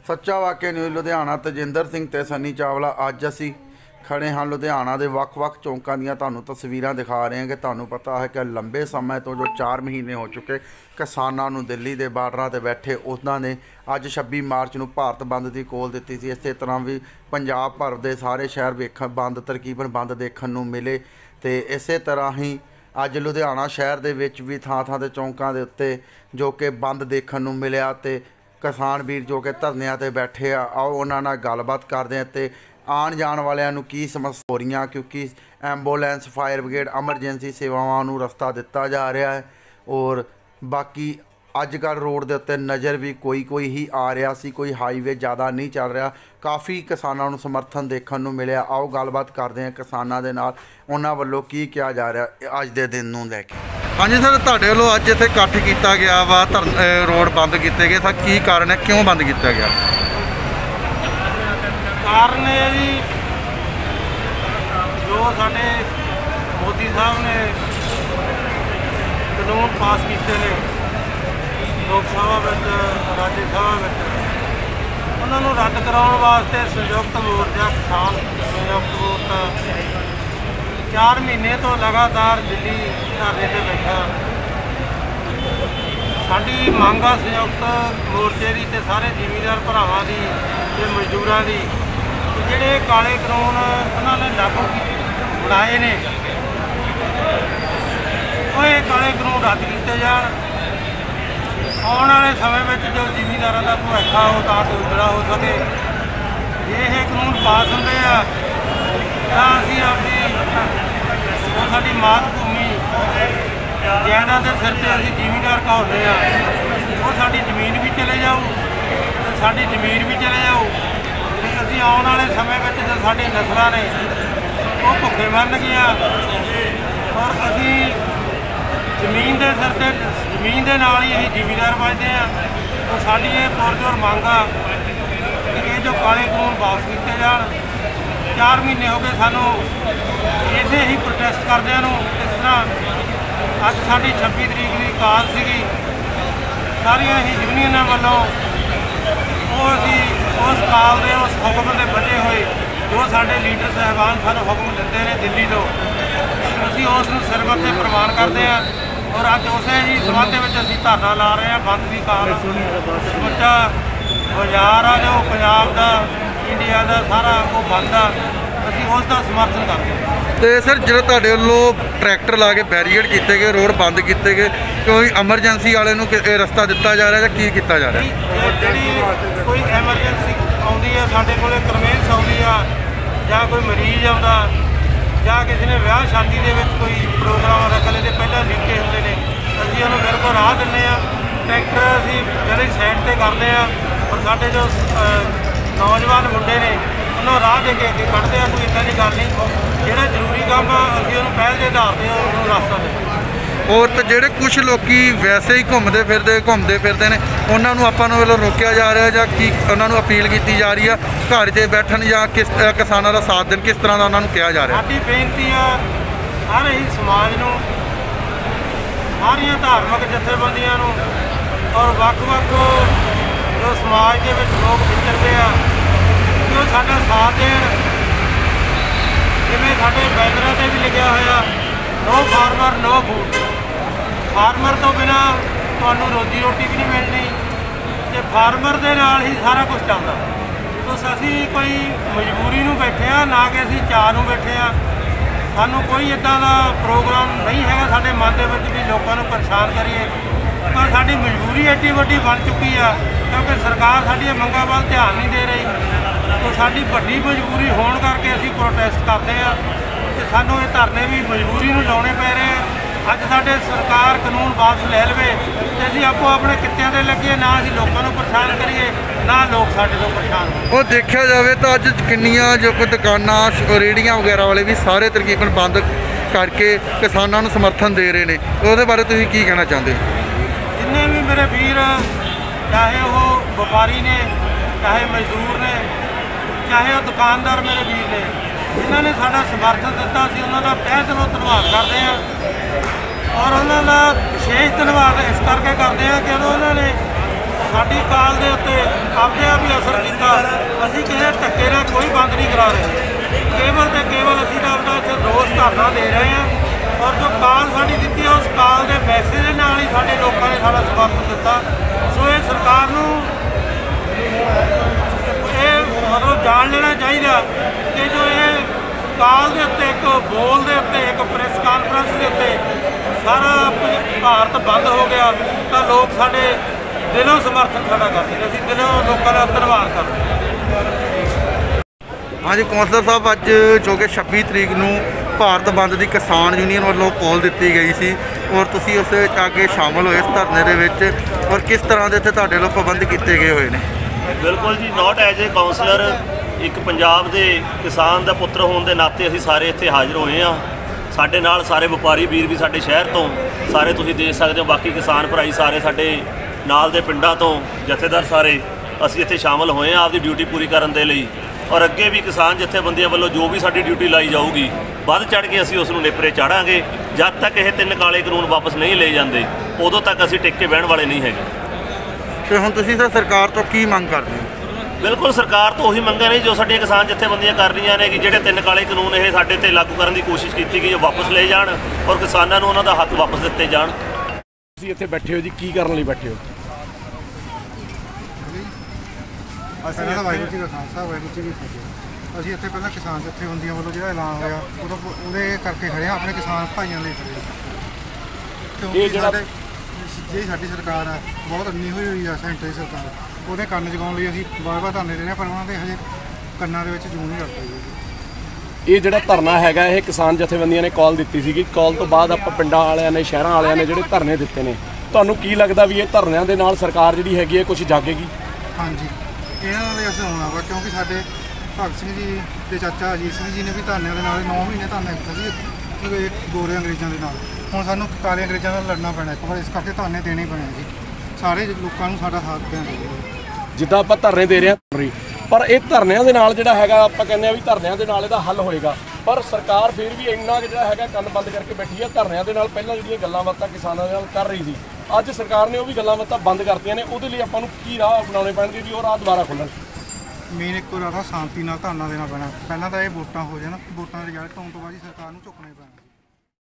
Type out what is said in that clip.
सच्चा वाकया न्यूज़ लुधियाना तजिंदर सिंह ते सनी चावला। अज असी खड़े हाँ लुधियाना के ਵੱਖ-ਵੱਖ चौंकों ਦੀਆਂ ਤੁਹਾਨੂੰ तस्वीरां दिखा रहे हैं कि ਤੁਹਾਨੂੰ पता है कि लंबे समय तो जो 4 महीने हो चुके किसानों ਨੂੰ दिल्ली के बार्डर ते बैठे उन्होंने अज 26 मार्च ਨੂੰ ਭਾਰਤ ਬੰਦ ਦੀ ਕੋਲ ਦਿੱਤੀ ਸੀ। इस तरह भी पंजाब भर के सारे शहर वेख बंद तकरीबन बंद देखने ਨੂੰ मिले तो इस तरह ही अज लुधियाना शहर के विच भी ਥਾਂ-ਥਾਂ ਤੇ चौंकों के उत्ते जो कि बंद देखने ਨੂੰ मिलिया तो किसान वीर जो कि धरनिਆਂ ते बैठे आओ उन्होंने नाल गलबात करते हैं तो आन जान वालियां की समस्या हो रही क्योंकि एंबूलेंस फायर ब्रिगेड एमरजेंसी सेवावां नूं रस्ता दिता जा रहा है और बाकी अजकल रोड के उत्ते नज़र भी कोई ही आ रहा सी, कोई हाईवे ज़्यादा नहीं चल रहा। काफ़ी किसानों नूं समर्थन देखने नूं मिलिया। आओ गलबात करते हैं किसानों के नाल उन्हां वल्लों की किया जा रहा अज के दिन नूं लैके। हाँ जी सर, तुहाडे वल्लों अज इत्थे इकट्ठ किया गया वा रोड बंद किए गए, सर की कारण है, क्यों बंद किया गया? कारण है जी जो साडे मोदी साहब ने कानून पास किए हैं लोक सभा में राज्य सभा में उन्होंने रद्द कराने वास्ते संयुक्त मोर्चा किसान संयुक्त मोर्चा 4 महीने तो लगातार दिल्ली धरने पर बैठा। साडी मंग आ संयुक्त मोर्चे की तो सारे जिमीदार भरावां दी ते मजदूरां दी ਜਿਹੜੇ ਕਾਲੇ ਕਾਨੂੰਨ ਉਹਨਾਂ ਨੇ ਲਾਗੂ ਬਣਾਏ ਨੇ ਉਹ ਇਹ ਕਾਲੇ ਕਾਨੂੰਨ ਰੱਦ ਕੀਤੇ ਜਾਣ। ਆਉਣ ਵਾਲੇ ਸਮੇਂ ਵਿੱਚ ਜੋ ਜ਼ਿਮੀਂਦਾਰਾਂ ਦਾ ਭਵਿੱਖ ਆ ਉਹ ਤਾਂ ਉਜੜਾ ਹੋ ਸਕੇ। ਜੇ ਇਹ ਕਾਨੂੰਨ ਪਾਸ ਹੁੰਦੇ ਆ ਤਾਂ ਅਸੀਂ ਆਪਣੀ ਸਾਡੀ ਮਾਤ ਭੂਮੀ ਜਾਇਦਾਦ ਦੇ ਸਿਰ ਤੇ ਅਸੀਂ ਜ਼ਿਮੀਂਦਾਰ ਕਹਾਉਂਦੇ ਆ ਉਹ ਸਾਡੀ ਜ਼ਮੀਨ ਵੀ ਚਲੇ ਜਾਊ ਤੇ ਸਾਡੀ ਜ਼ਮੀਨ ਵੀ ਚਲੇ ਜਾਊ। ਅਸੀਂ ਆਉਣ ਵਾਲੇ ਸਮੇਂ ਵਿੱਚ ਜੋ ਸਾਡੀ ਨਸਲਾਂ ਨੇ ਉਹ ਭੁੱਖੇ ਮਰਨਗੀਆਂ ਔਰ ਅਸੀਂ ਜ਼ਮੀਨ ਦੇ ਸਿਰ ਤੇ ਜ਼ਮੀਨ ਦੇ ਨਾਲ ਹੀ ਅਸੀਂ ਜ਼ਿਮੀਂਦਾਰ ਵੱਜਦੇ ਹਾਂ। ਉਹ ਸਾਡੀ ਇਹ ਪੁਰਜ਼ੋਰ ਮੰਗ ਆ ਕਿ ਇਹ ਜੋ ਕਾਲੇ ਕਾਨੂੰਨ ਵਾਪਸ ਕੀਤੇ ਜਾਣ। 4 ਮਹੀਨੇ ਹੋ ਗਏ ਸਾਨੂੰ ਇਸੇ ਹੀ ਪ੍ਰੋਟੈਸਟ ਕਰਦਿਆਂ ਨੂੰ। ਇਸ ਤਰ੍ਹਾਂ ਅੱਜ ਸਾਡੀ 26 ਤਰੀਕ ਦੀ ਕਾਲ ਸੀਗੀ, ਸਾਰੀਆਂ ਹੀ ਯੂਨੀਅਨਾਂ ਵੱਲੋਂ ਉਹ ਅਸੀਂ उस काल के उस हुक्म के बचे हुए जो साढ़े लीडर साहबान सानू हुक्म दिते हैं दिल्ली तो असी उस सिर मत्थे प्रवान करते हैं। और अज उस ही संबंध में असी धरना ला रहे हैं बंद की काल। समुचा बाजार आ जो पंजाब का इंडिया का सारा वो बंद आ, असी उसका समर्थन करते हैं। तो सर जो तुहाडे वल्लों ट्रैक्टर ला के बैरीकेड किए गए, रोड बंद किए गए, कोई एमरजेंसी वाले नूं रस्ता दिता जा रहा है की किया जा रहा है? जी कोई एमरजेंसी आउंदी है साडे कोले कन्वेंस आउंदी आ जां कोई मरीज आउंदा जां किसी ने विआह शादी दे विच कोई प्रोग्राम रखले ते पहलां लिखे हुंदे ने असीं उहनूं बिल्कुल राह दिंदे आ। ट्रैक्टर असीं जरे साइड ते करदे आ और साडे जो नौजवान मुंडे ने उन्होंने राह दे के अगे कढ़दे आ। कोई इदां दी गल नहीं, जिहड़ा जरूरी काम आ असीं उहनूं पहल दे आधार ते उहनूं रास्ता दिंदे। और तो जोड़े कुछ लोग वैसे ही घूमते फिरते हैं उन्होंने आपां नूं वल्लों रोकिया जा रहा है जां की उन्होंने अपील की जा रही है घर च बैठन जां किस किसानों का साथ देन, किस तरह का उन्होंने कहा जा रहा है? साडी बेनती आ सारे ही समाज नूं, सारियां धार्मिक जथेबंदियां नूं और ਵੱਖ-ਵੱਖ जो समाज के विच लोग विचरदे आ कि वो साडा साथ देण। जिवें साडे बैनरां ते भी लिखिया होया no farmer no food. Farmer तो बिना तुहानूं रोजी रोटी भी नहीं मिलनी ते फार्मर दे नाल ही सारा कुछ चलदा। तो असीं कोई मजबूरी नूं बैठे आ ना कि असीं चाह नूं बैठे आ। सानूं कोई इदां दा प्रोग्राम नहीं हैगा साडे मन दे विच भी लोकां नूं परेशान करिए, पर साडी मजबूरी एड्डी वड्डी बन चुकी आ क्योंकि सरकार साडीआं मंगां वल ध्यान नहीं दे रही। तो साडी वड्डी मजबूरी होण करके असीं प्रोटेस्ट करदे आ ते सानूं ये धरने भी मजबूरी नूं लाउणे पै रहे आ। अज साडे सरकार कानून वापस ले लवे ते असीं आपो अपने कित्तिਆਂ ते लगे ना असीं लोकां नूं परेशान करिए ना लोग साडे तो परेशान हो। और देखा जाए तो अज किन्नियां जो कोई दुकानां रेहड़ियां वगैरह वाले भी सारे तकरीबन बंद करके किसानों नूं समर्थन दे रहे हैं, उसदे बारे तुसीं की कहना चाहते हो? जिन्ने भी मेरे वीर चाहे वो व्यापारी ने चाहे मजदूर ने चाहे वो दुकानदार मेरे वीर ने जिन्होंने साडा समर्थन दिता सी उन्होंने तहे दिलों धन्नवाद करते हैं। और उन्होंने विशेष धन्नवाद इस करके करते हैं कि उन्होंने ਸਾਡੀ ਕਾਲ ਦੇ ਉੱਤੇ ਆਪਦੇ ਆਪ ਹੀ ਅਸਰ ਕੀਤਾ। ਅਸੀਂ ਕਿਸੇ ਧੱਕੇ ਨਾਲ ਕੋਈ ਬੰਦ ਨਹੀਂ ਕਰਾ ਰਹੇ, ਕੇਵਲ ਤੇ ਕੇਵਲ ਅਸੀਂ ਤਾਂ ਆਪਦਾ ਇੱਥੇ ਰੋਜ਼ ਧਰਨਾ ਦੇ ਰਹੇ ਹਾਂ। ਔਰ ਜੋ ਕਾਲ ਸਾਡੀ ਦਿੱਤੀ ਹੈ, ਉਸ ਕਾਲ ਦੇ ਮੈਸੇਜ ਦੇ ਨਾਲ ਹੀ ਸਾਡੇ ਲੋਕਾਂ ਨੇ ਸਾਡਾ ਸਮਰਥਨ ਦਿੱਤਾ। ਸੋ ਇਹ ਸਰਕਾਰ ਨੂੰ ਇਹ ਮਤਲਬ ਜਾਣ ਲੈਣਾ ਚਾਹੀਦਾ ਕਿ ਜੋ ਇਹ ਕਾਲ ਦੇ ਉੱਤੇ, ਇੱਕ ਬੋਲ ਦੇ ਉੱਤੇ, ਇੱਕ ਪ੍ਰੈਸ ਕਾਨਫਰੰਸ ਦੇ ਉੱਤੇ ਸਾਰਾ ਭਾਰਤ ਬੰਦ ਹੋ ਗਿਆ ਤਾਂ ਲੋਕ ਸਾਡੇ ਦਿਲੋਂ ਸਮਰਥਨ ਸਾਡਾ ਕਰਦੇ ਨੇ। ਅਸੀਂ ਦਿਲੋਂ ਲੋਕਾਂ ਦਾ ਧੰਨਵਾਦ ਕਰਦੇ ਹਾਂ। ਹਾਂਜੀ ਕੌਂਸਲਰ ਸਾਹਿਬ, ਅੱਜ ਜੋ ਕਿ 26 ਤਰੀਕ ਨੂੰ ਭਾਰਤ ਬੰਦ ਦੀ ਕਿਸਾਨ ਯੂਨੀਅਨ ਵੱਲੋਂ ਕਾਲ ਦਿੱਤੀ ਗਈ ਸੀ ਔਰ ਤੁਸੀਂ ਉਸ ਵਿੱਚ ਆ ਕੇ ਸ਼ਾਮਲ ਹੋਏ ਇਸ ਧਰਨੇ ਦੇ ਵਿੱਚ, ਔਰ ਕਿਸ ਤਰ੍ਹਾਂ ਦੇ ਇੱਥੇ ਤੁਹਾਡੇ ਵੱਲੋਂ ਪਾਬੰਦ ਕੀਤੇ ਗਏ ਹੋਏ ਨੇ? ਬਿਲਕੁਲ ਜੀ, ਨਾਟ ਐਜ ਏ ਕਾਉਂਸਲਰ, ਇੱਕ ਪੰਜਾਬ ਦੇ ਕਿਸਾਨ ਦਾ ਪੁੱਤਰ ਹੋਣ ਦੇ ਨਾਤੇ ਅਸੀਂ ਸਾਰੇ ਇੱਥੇ ਹਾਜ਼ਰ ਹੋਏ ਹਾਂ। ਸਾਡੇ ਨਾਲ ਸਾਰੇ ਵਪਾਰੀ ਵੀਰ ਵੀ ਸਾਡੇ ਸ਼ਹਿਰ ਤੋਂ, ਸਾਰੇ ਤੁਸੀਂ ਦੇਖ ਸਕਦੇ ਹੋ, ਬਾਕੀ ਕਿਸਾਨ ਭਰਾਈ ਸਾਰੇ ਸਾਡੇ ਨਾਲ ਦੇ ਪਿੰਡਾਂ ਤੋਂ, ਜਥੇਦਾਰ ਸਾਰੇ ਅਸੀਂ ਇੱਥੇ ਸ਼ਾਮਲ ਹੋਏ ਹਾਂ ਆਪਦੀ ਡਿਊਟੀ ਪੂਰੀ ਕਰਨ ਦੇ ਲਈ। ਔਰ ਅੱਗੇ ਵੀ ਕਿਸਾਨ ਜਥੇਬੰਦੀਆਂ ਵੱਲੋਂ ਜੋ ਵੀ ਸਾਡੀ ਡਿਊਟੀ ਲਾਈ ਜਾਊਗੀ, ਵੱਧ ਚੜ ਕੇ ਅਸੀਂ ਉਸ ਨੂੰ ਨੇਪਰੇ ਚਾੜਾਂਗੇ। ਜਦ ਤੱਕ ਇਹ 3 ਕਾਲੇ ਕਾਨੂੰਨ ਵਾਪਸ ਨਹੀਂ ਲਏ ਜਾਂਦੇ, ਉਦੋਂ ਤੱਕ ਅਸੀਂ ਟਿਕ ਕੇ ਬਹਿਣ ਵਾਲੇ ਨਹੀਂ ਹੈਗੇ। ਤੇ ਹੁਣ ਤੁਸੀਂ ਸਰ ਸਰਕਾਰ ਤੋਂ ਕੀ ਮੰਗ ਕਰਦੇ ਹੋ? ਬਿਲਕੁਲ ਸਰਕਾਰ ਤੋਂ ਉਹੀ ਮੰਗਾਂ ਨੇ ਜੋ ਸਾਡੀਆਂ ਕਿਸਾਨ ਜਥੇਬੰਦੀਆਂ ਕਰ ਰਹੀਆਂ ਨੇ ਕਿ ਜਿਹੜੇ 3 ਕਾਲੇ ਕਾਨੂੰਨ ਇਹ ਸਾਡੇ ਤੇ ਲਾਗੂ ਕਰਨ ਦੀ ਕੋਸ਼ਿਸ਼ ਕੀਤੀ ਗਈ, ਉਹ ਵਾਪਸ ਲਏ ਜਾਣ ਔਰ ਕਿਸਾਨਾਂ ਨੂੰ ਉਹਨਾਂ ਦਾ ਹੱਕ ਵਾਪਸ ਦਿੱਤੇ ਜਾਣ। ਤੁਸੀਂ ਇੱਥੇ ਬੈਠੇ ਹੋ ਜੀ, ਕੀ ਕਰਨ ਲਈ ਬੈਠੇ ਹੋ? ਅਸੀਂ ਵਾਹਿਗੁਰੂ ਜੀ ਦਾ ਖਾਲਸਾ, ਵਾਹਿਗੁਰੂ ਜੀ ਕੀ ਫਤਿਹ। ਅਸੀਂ ਇੱਥੇ ਪਹਿਲਾਂ ਕਿਸਾਨ ਜਥੇਬੰਦੀਆਂ ਵੱਲੋਂ ਜਿਹੜਾ ਐਲਾਨ ਹੋਇਆ ਉਹਦੇ ਕਰਕੇ ਖੜੇ ਹਾਂ, ਆਪਣੇ ਕਿਸਾਨ ਭਾਈਆਂ ਲਈ ਖੜੇ ਹਾਂ। ਕਿਉਂਕਿ ਜਿਹੜੀ ਸਾਡੀ ਸਰਕਾਰ ਹੈ ਬਹੁਤ ਅੰਨੀ ਹੋਈ ਆ, ਸੈਂਟਰ ਦੀ ਸਰਕਾਰ, ਉਹਦੇ ਕੰਨ ਜਗਾਉਣ ਲਈ ਅਸੀਂ ਵਾਰ-ਵਾਰ ਧਰਨੇ ਦੇ ਰਹੇ ਹਾਂ, ਪਰ ਉਹਨਾਂ ਦੇ ਹਜੇ ਕੰਨਾਂ ਦੇ ਵਿੱਚ ਜੂੰ ਨਹੀਂ ਰੱਖ ਪਾਈ। ਇਹ ਜਿਹੜਾ ਧਰਨਾ ਹੈਗਾ, ਇਹ ਕਿਸਾਨ ਜਥੇਬੰਦੀਆਂ ਨੇ ਕਾਲ ਦਿੱਤੀ ਸੀਗੀ। ਕਾਲ ਤੋਂ ਬਾਅਦ ਆਪਾਂ ਪਿੰਡਾਂ ਵਾਲਿਆਂ ਨੇ, ਸ਼ਹਿਰਾਂ ਵਾਲਿਆਂ ਨੇ ਜਿਹੜੇ ਧਰਨੇ ਦਿੱਤੇ ਨੇ, ਤੁਹਾਨੂੰ ਕੀ ਲੱਗਦਾ ਵੀ ਇਹ ਧਰਨਿਆਂ ਦੇ ਨਾਲ ਸਰਕਾਰ ਜਿਹੜੀ ਹੈਗੀ ਹੈ ਕੁਝ ਜਾਗੇਗੀ? ਹਾਂਜੀ, ਇਹਨਾਂ ਦੇ ਅਸੀਂ ਆਉਣਾ ਵਾ, ਕਿਉਂਕਿ ਸਾਡੇ ਭਗਤ ਸਿੰਘ ਜੀ ਦੇ ਚਾਚਾ ਅਜੀਤ ਸਿੰਘ ਜੀ ਨੇ ਵੀ ਧਰਨਿਆਂ ਦੇ ਨਾਲ 9 ਮਹੀਨੇ ਧਰਨਾ ਦਿੱਤਾ ਸੀ ਗੋਰੇ ਅੰਗਰੇਜ਼ਾਂ ਦੇ ਨਾਲ। ਹੁਣ ਸਾਨੂੰ ਕਾਲੇ ਅੰਗਰੇਜ਼ਾਂ ਨਾਲ ਲੜਨਾ ਪੈਣਾ ਇੱਕ ਵਾਰ, ਇਸ ਕਰਕੇ ਧਰਨੇ ਦੇਣੇ ਪੈਣੇ ਜੀ। ਸਾਰੇ ਲੋਕਾਂ ਨੂੰ ਸਾਡਾ ਸਾਥ ਦੇਣਾ ਚਾਹੀਦਾ। ਜਿੱਦਾਂ ਆਪਾਂ ਧਰਨੇ ਦੇ ਰਹੇ ਹਾਂ, ਪਰ ਇਹ ਧਰਨਿਆਂ ਦੇ ਨਾਲ ਜਿਹੜਾ ਹੈਗਾ, ਆਪਾਂ ਕਹਿੰਦੇ ਆ ਵੀ ਧਰਨਿਆਂ ਦੇ ਨਾਲ ਇਹਦਾ ਹੱਲ ਹੋਏਗਾ, ਪਰ ਸਰਕਾਰ ਫਿਰ ਵੀ ਇੰਨਾ ਜਿਹੜਾ ਹੈਗਾ ਕੰਨ ਬੰਦ ਕਰਕੇ ਬੈਠੀ ਹੈ। ਧਰਨਿਆਂ ਦੇ ਨਾਲ ਪਹਿਲਾਂ ਜਿਹੜੀਆਂ ਗੱਲਾਂ ਬਾਤਾਂ ਕਿਸਾਨਾਂ ਦੇ ਨਾਲ ਕਰ ਰਹੀ ਸੀ, ਅੱਜ ਸਰਕਾਰ ਨੇ ਉਹ ਵੀ ਗੱਲਾਂ ਬਾਤਾਂ ਬੰਦ ਕਰਤੀਆਂ ਨੇ। ਉਹਦੇ ਲਈ ਆਪਾਂ ਨੂੰ ਕੀ ਰਾਹ ਅਪਣਾਉਣੇ ਪੈਣਗੇ ਵੀ ਉਹ ਰਾਹ ਦੁਬਾਰਾ ਖੁੱਲ੍ਹਣ? ਮੇਨ ਇੱਕੋ ਰਾਹ ਸ਼ਾਂਤੀ ਨਾਲ ਧਰਨਾ ਦੇਣਾ ਪੈਣਾ। ਪਹਿਲਾਂ ਤਾਂ ਇਹ ਵੋਟਾਂ ਹੋ ਜਾਣ, ਵੋਟਾਂ ਦਾ ਰਿਜ਼ਲਟ ਆਉਣ ਤੋਂ ਬਾਅਦ ਹੀ ਸਰਕਾਰ ਨੂੰ ਝੁਕਣਾ ਹੀ ਪੈਣਾ।